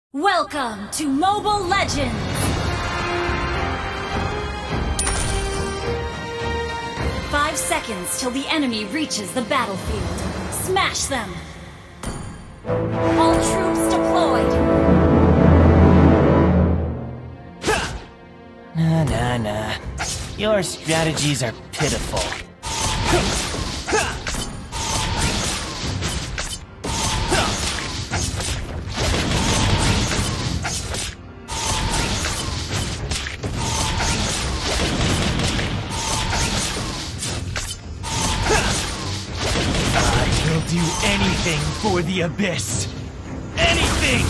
Welcome to Mobile Legends! Five seconds till the enemy reaches the battlefield. Smash them! All troops deployed! Nah. Your strategies are pitiful. I will do anything for the Abyss. Anything!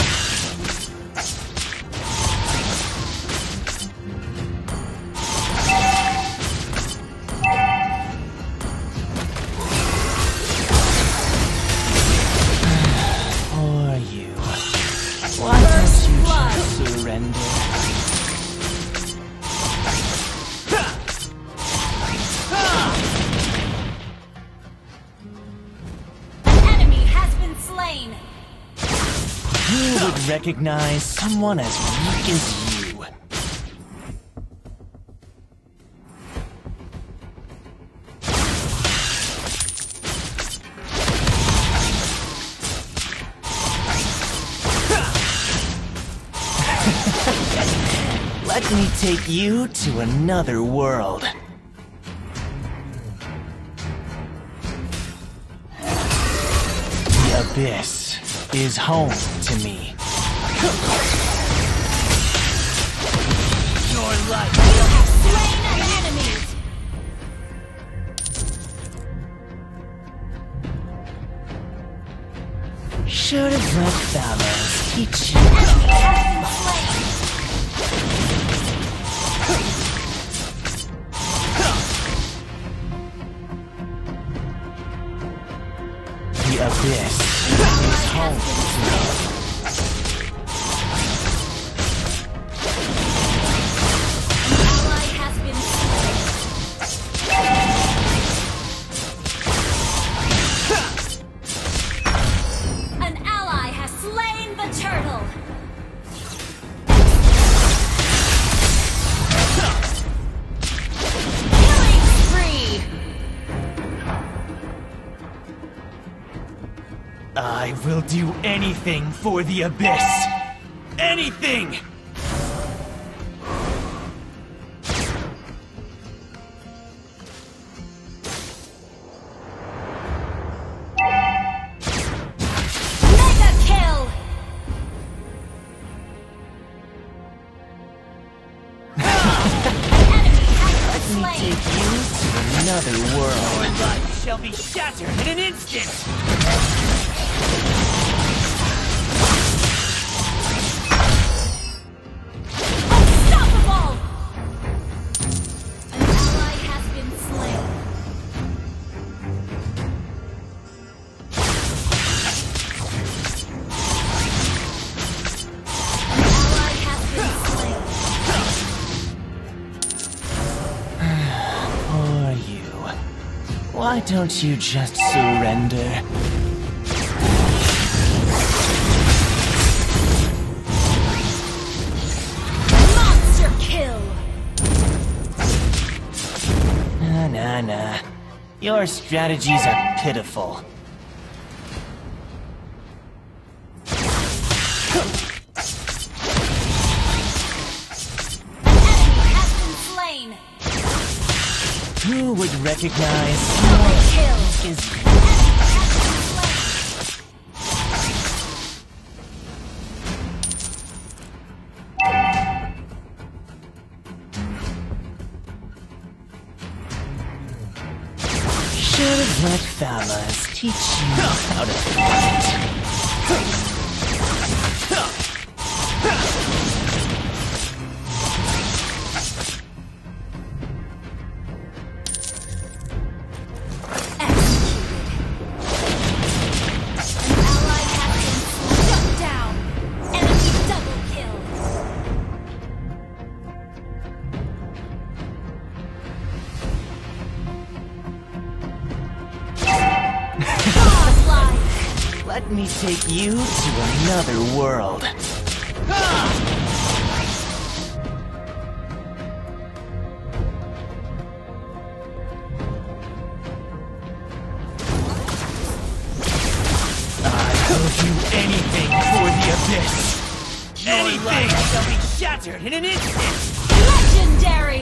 For you. Why don't you just surrender? Who would recognize someone as weak as you? Let me take you to another world. The Abyss is home to me. Your life. You have slain an enemy! Should have let Thalos teach you. Enemy has been slain! The Abyss is home to me. I will do anything for the Abyss. Anything! Mega kill! Let me take you to another world. Your life shall be shattered in an instant! Why don't you just surrender? Monster kill! Nah. Your strategies are pitiful. An enemy has been slain! Who would recognize Double kill! is should have let Thalos teach you how to fight. Let me take you to another world. I'll do anything for the abyss. Your life shall be shattered in an instant. Legendary!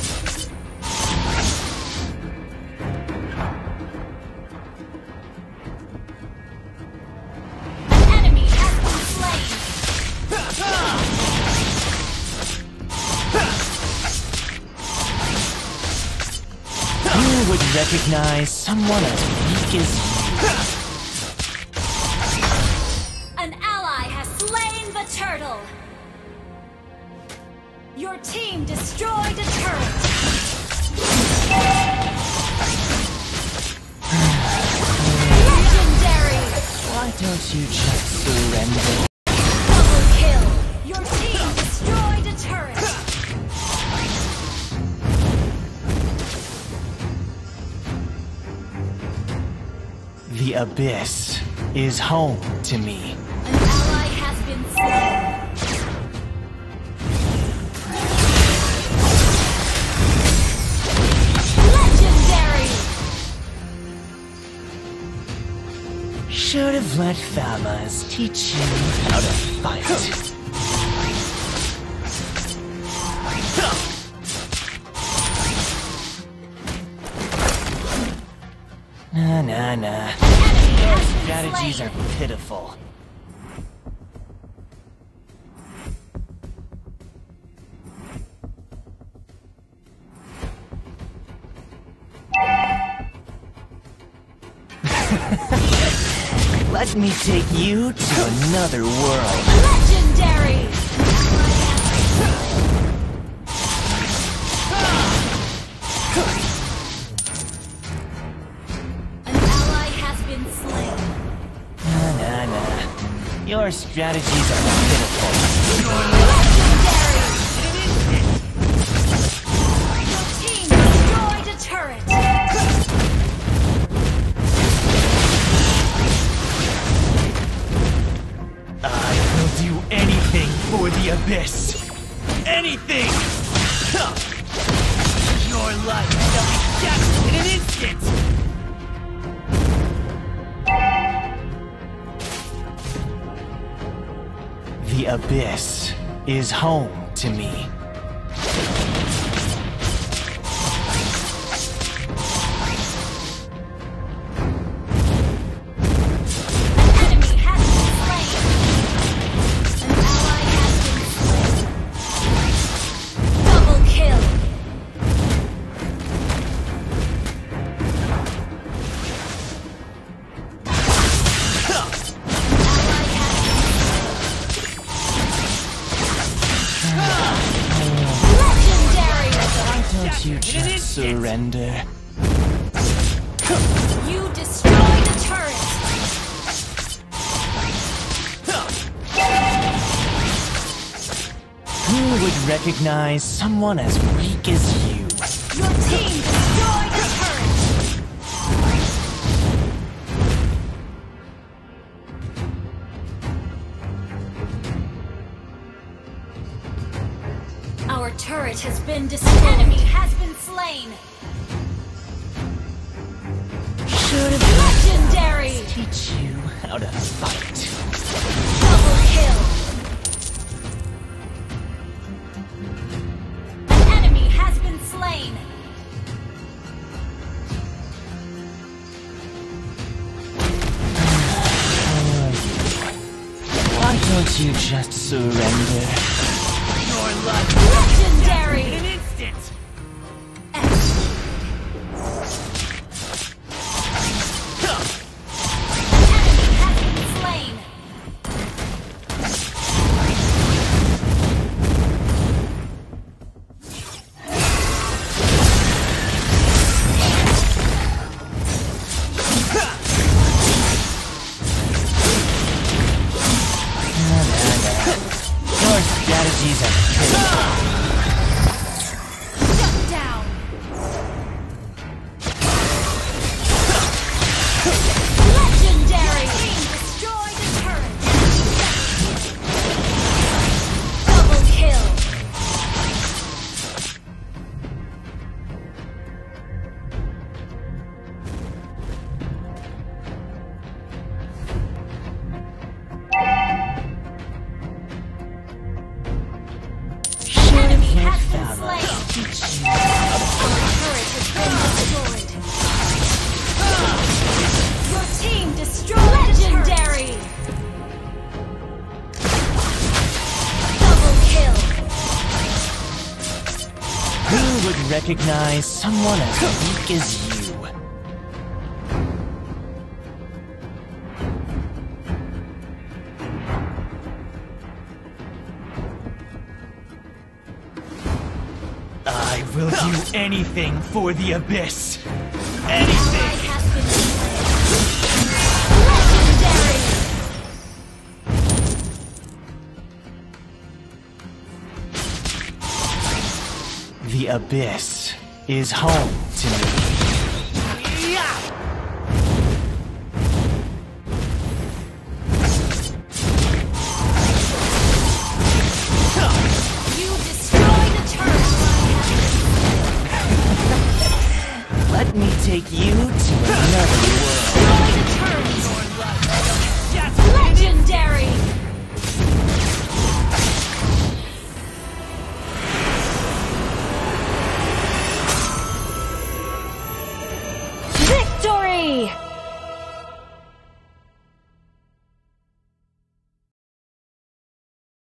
An enemy has been slain. Who would recognize someone as weak as you? An ally has slain the turtle. Your team destroyed a turret. Legendary! Why don't you just surrender? Double kill! Your team destroyed a turret. The abyss is home to me. An ally has been slain. Legendary! Should have let Famas teach you how to fight. Nah. Your strategies are pitiful. Let me take you to another world. Legendary! An ally has been slain. Nah. Your strategies are pitiful. Legendary! Your team destroyed a turret. I will do anything for the abyss. Anything! Your life shall be shattered in an instant! The abyss is home to me. Enemy has been slain. An ally has been slain. Double kill. Legendary! Don't you just surrender? You destroyed a turret. Who would recognize someone as weak as you? Your team destroyed a turret. Our turret has been destroyed. Enemy has been slain. Should have Legendary! teach you how to fight. Double kill. An enemy has been slain. Why don't you just surrender? Your life Legendary! in an instant! Enemy has been slain. Your strategies are pitiful. teach you. Your turret has been destroyed. Your team destroyed. Legendary. Double kill. Who would recognize someone as weak as you? I will do anything for the Abyss. Anything! Has been legendary. The Abyss is home to me. You destroy the turret. Let me take you to another world. Destroy the turret. Legendary.